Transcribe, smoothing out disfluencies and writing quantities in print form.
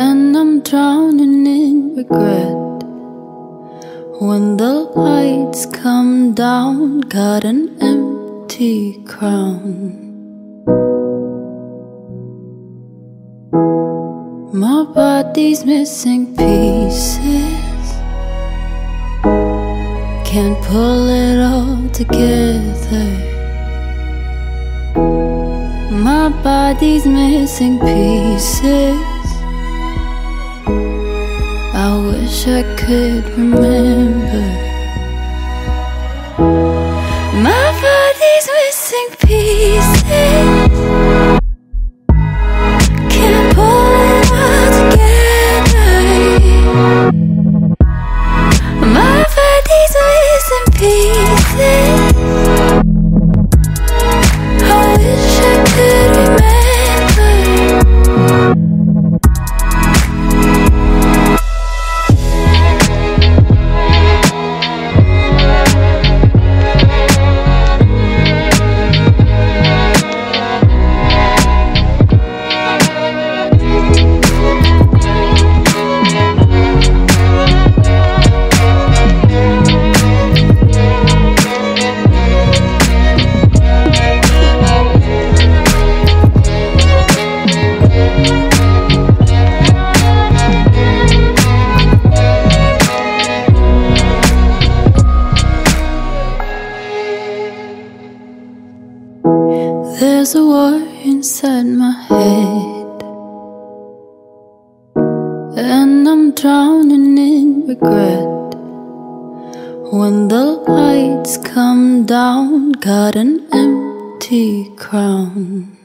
and I'm drowning in regret. When the lights come down, got an empty crown. My body's missing pieces, can't pull it all together. My body's missing pieces, I wish I could remember. My body's missing pieces, can't pull it all together. My body's missing pieces, I wish I could remember. There's a war inside my head, and I'm drowning in regret. When the lights come down, got an empty crown.